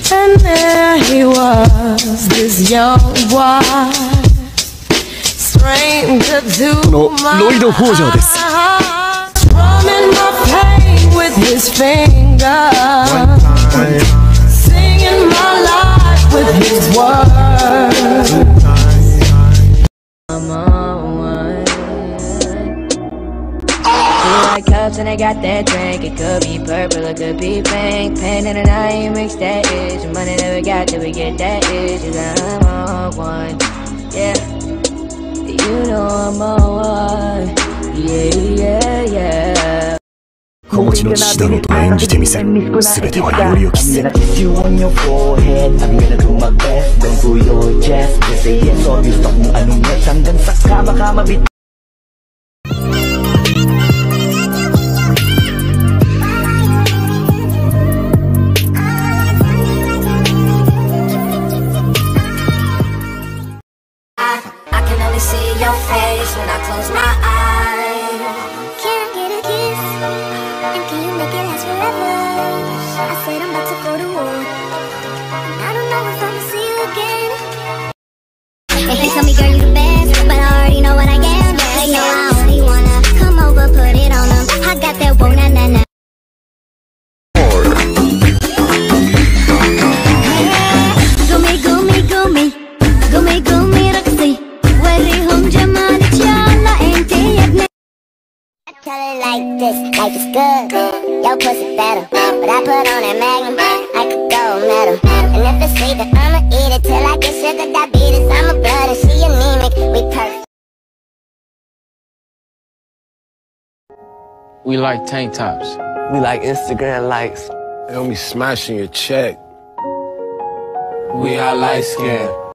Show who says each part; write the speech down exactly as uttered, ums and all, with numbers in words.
Speaker 1: And there he was, this young boy, stranger to my heart, strumming my pain with his fingers, singing my life with his words. I'm on one. Feel like cups and I got that drink. It could be purple, it could be pink. Pain in the night, mix that itch. Money never got till we get that itch. I'm on one, yeah. You know I'm on one, yeah, yeah, yeah.
Speaker 2: 子持ちの獅子だろうと演じてみせる。全てはよりを期せ。
Speaker 3: Tell it like this, life is good, yo pussy better, but I put on that magnum, I could go metal. And if it's sweet, then I'ma eat it till I get sugar diabetes. I'm a blood and she anemic, we perfect.
Speaker 4: We like tank tops.
Speaker 5: We like Instagram likes.
Speaker 6: They don't be smashing your check.
Speaker 4: We are light skinned.